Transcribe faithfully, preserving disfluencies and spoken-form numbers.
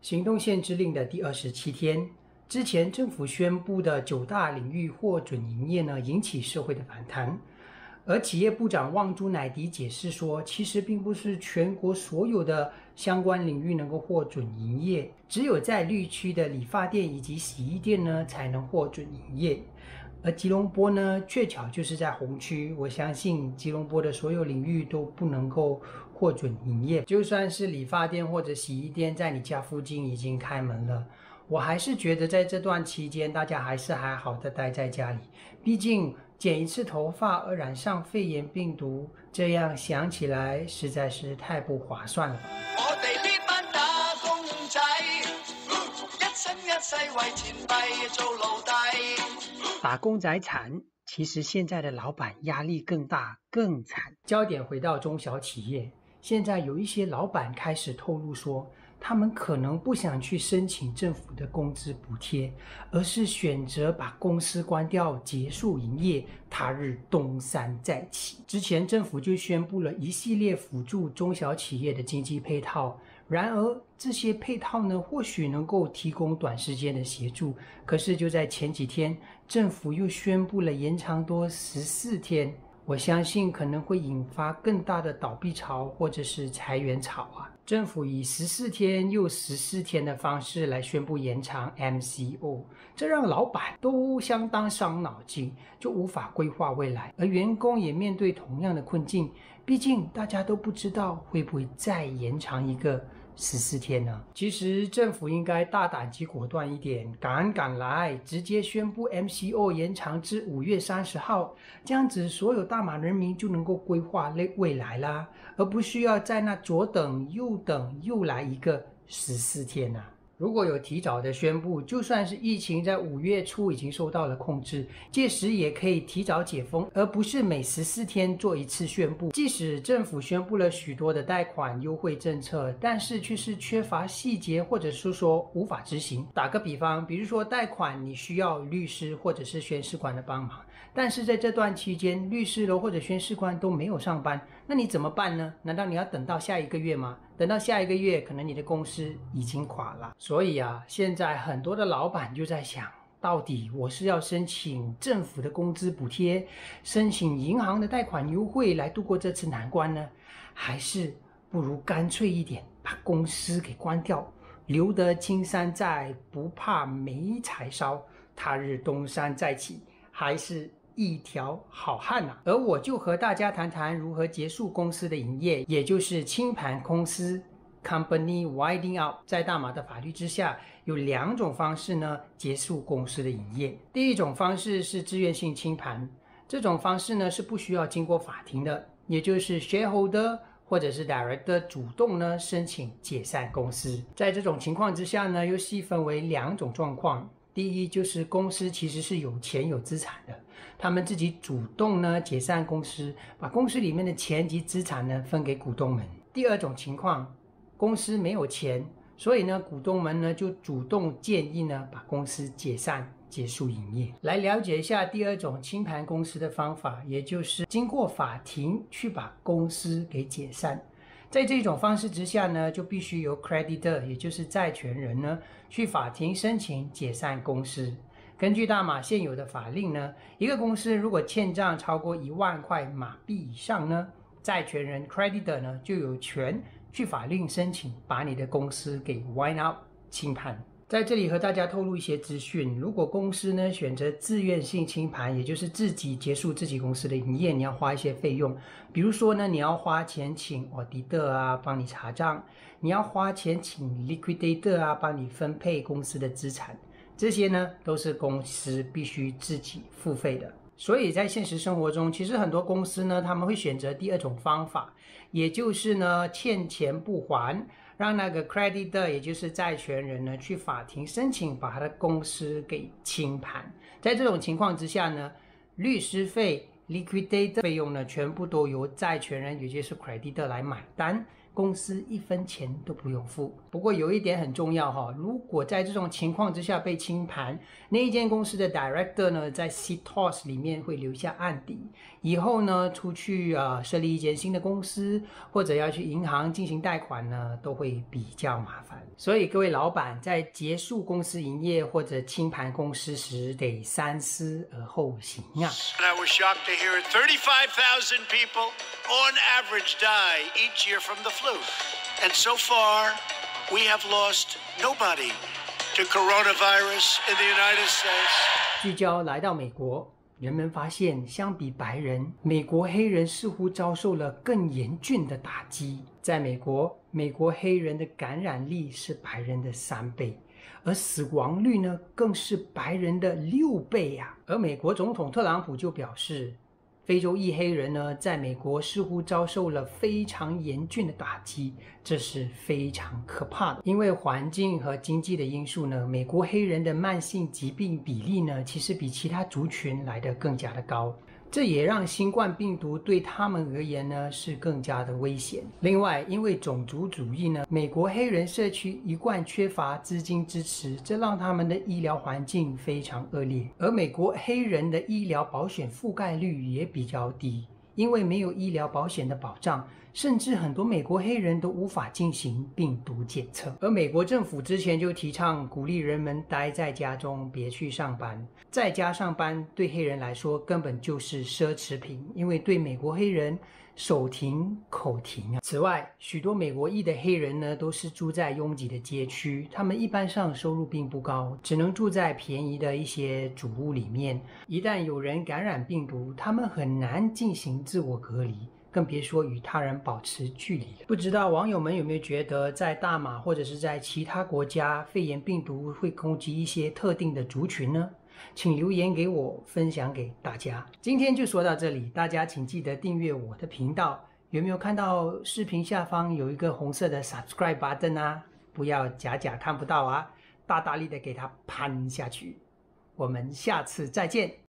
行动限制令的第二十七天，之前政府宣布的九大领域获准营业呢，引起社会的反弹。而企业部长旺珠乃迪解释说，其实并不是全国所有的相关领域能够获准营业，只有在绿区的理发店以及洗衣店呢才能获准营业。而吉隆坡呢，确巧就是在红区，我相信吉隆坡的所有领域都不能够获准营业。就算是理发店或者洗衣店在你家附近已经开门了，我还是觉得在这段期间，大家还是还好的待在家里。毕竟剪一次头发而染上肺炎病毒，这样想起来实在是太不划算了吧。我哋呢班打工仔，一生一世為錢幣做奴隸。打工仔慘，其實現在的老闆壓力更大更慘。焦點回到中小企業，現在有一些老闆開始透露說，他們可能不想去申請政府的工資補貼，而是選擇把公司關掉，結束營業，他日東山再起。之前政府就宣布了一系列輔助中小企業的經濟配套，然而這些配套呢，或許能夠提供短時間的協助，可是就在前幾天，政府又宣布了延長多十四天。我相信可能會引發更大的倒閉潮或者是裁員潮啊！政府以十四天又十四天的方式來宣布延長 M C O， 這讓老闆都相當傷腦筋，就無法規劃未來，而員工也面對同樣的困境，畢竟大家都不知道會不會再延長一個十四天呢？其實政府應該大膽及果斷一點，趕趕來，直接宣布 M C O 延長至五月三十號，這樣子所有大馬人民就能夠規劃未來啦，而不需要在那左等右等又來一個十四天啊。如果有提早的宣布，就算是疫情在五月初已經受到了控制，屆時也可以提早解封，而不是每十四天做一次宣布。即使政府宣布了許多的貸款優惠政策，但是卻是缺乏細節，或者是說無法執行。打個比方，比如說貸款你需要律師或者是宣示官的幫忙，但是在這段期間，律師樓或者宣示官都沒有上班，那你怎麼辦呢？難道你要等到下一個月嗎？等到下一個月，可能你的公司已經垮了。所以啊，現在很多的老闆就在想，到底我是要申請政府的工資補貼，申請銀行的貸款優惠來度過這次難關呢？還是不如乾脆一點，把公司給關掉，留得青山在，不怕沒柴燒，他日東山再起，還是一條好漢啊。而我就和大家談談如何結束公司的營業，也就是清盤公司 Company Winding Up。 在大馬的法律之下，有兩種方式呢結束公司的營業。第一種方式是自願性清盤，這種方式呢是不需要經過法庭的，也就是 shareholder 或者是 director 主動呢申請解散公司。在這種情況之下呢，又細分為兩種狀況。第一就是公司其實是有錢有資產的，他們自己主動呢解散公司，把公司裡面的錢及資產呢分給股東們。第二種情況，公司沒有錢，所以呢股東們呢就主動建議呢把公司解散，結束營業。來了解一下第二種清盤公司的方法，也就是經過法庭去把公司給解散。在這種方式之下呢，就必須由 creditor 也就是債權人呢去法庭申請解散公司。根據大馬現有的法令呢，一個公司如果欠賬超過一萬塊馬幣以上呢，債權人 creditor 呢就有權去法令申請把你的公司給 wind up 清盤。在這裡和大家透露一些資訊，如果公司呢選擇自願性清盤，也就是自己結束自己公司的營業，你要花一些費用，比如說呢，你要花錢請 auditor 啊幫你查賬，你要花錢請 liquidator 啊幫你分配公司的資產，這些呢都是公司必須自己付費的。所以在現實生活中，其實很多公司呢，他們會選擇第二種方法，也就是呢欠錢不還，讓那個 creditor 也就是債權人呢去法庭申請把他的公司給清盤。在這種情況之下呢，律師費 liquidator 費用呢全部都由債權人也就是 creditor 來買單， 公司一分钱都不用付。不过有一点很重要哈，如果在这种情况之下被清盘，那一间公司的 director 呢，在 C T O S 里面会留下案底，以后呢出去呃设立一间新的公司，或者要去银行进行贷款呢，都会比较麻烦。所以各位老板在结束公司营业或者清盘公司时，得三思而后行啊。 I was shocked to hear thirty-five thousand people on average die each year from the flu. And so far, we have lost nobody to coronavirus in the United States. 聚焦来到美国，人们发现相比白人，美国黑人似乎遭受了更严峻的打击。在美国，美国黑人的感染力是白人的三倍，而死亡率呢更是白人的六倍呀、啊。而美国总统特朗普就表示，非洲裔黑人呢，在美国似乎遭受了非常严峻的打击，这是非常可怕的。因为环境和经济的因素呢，美国黑人的慢性疾病比例呢，其实比其他族群来得更加的高。这也让新冠病毒对他们而言呢是更加的危险。另外，因为种族主义呢，美国黑人社区一贯缺乏资金支持，这让他们的医疗环境非常恶劣。而美国黑人的医疗保险覆盖率也比较低，因为没有医疗保险的保障，甚至很多美国黑人都无法进行病毒检测。而美国政府之前就提倡鼓励人们待在家中，别去上班。在家上班对黑人来说根本就是奢侈品，因为对美国黑人手停口停啊。此外，许多美国裔的黑人呢，都是住在拥挤的街区，他们一般上收入并不高，只能住在便宜的一些主屋里面。一旦有人感染病毒，他们很难进行自我隔离，更别说与他人保持距离了。不知道网友们有没有觉得，在大马或者是在其他国家，肺炎病毒会攻击一些特定的族群呢？请留言给我，分享给大家。今天就说到这里，大家请记得订阅我的频道。有没有看到视频下方有一个红色的 subscribe button 啊？不要假假看不到啊，大大力的给它攀下去。我们下次再见。